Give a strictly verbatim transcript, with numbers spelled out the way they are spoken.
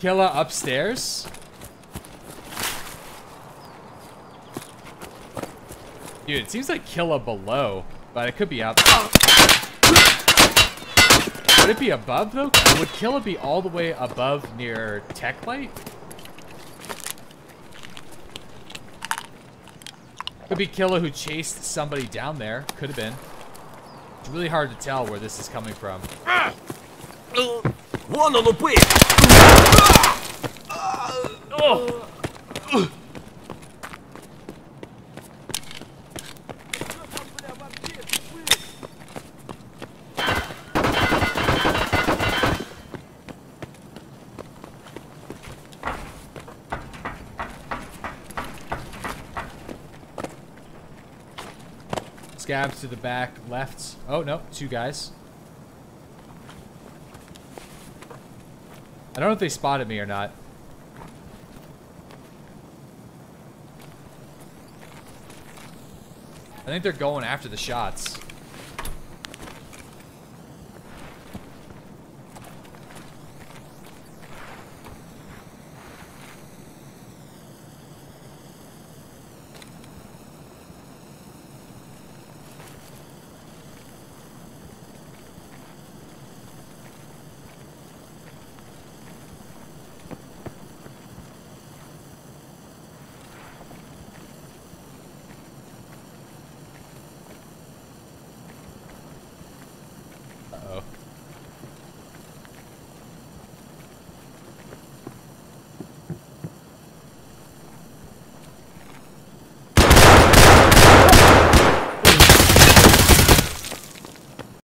Killa upstairs? Dude, it seems like Killa below, but it could be out there. Would it be above, though? Would Killa be all the way above near Tech Light? Could be Killa who chased somebody down there. Could have been. It's really hard to tell where this is coming from. One on the way. Oh. Scabs to the back left. Oh, no. Two guys. I don't know if they spotted me or not. I think they're going after the shots.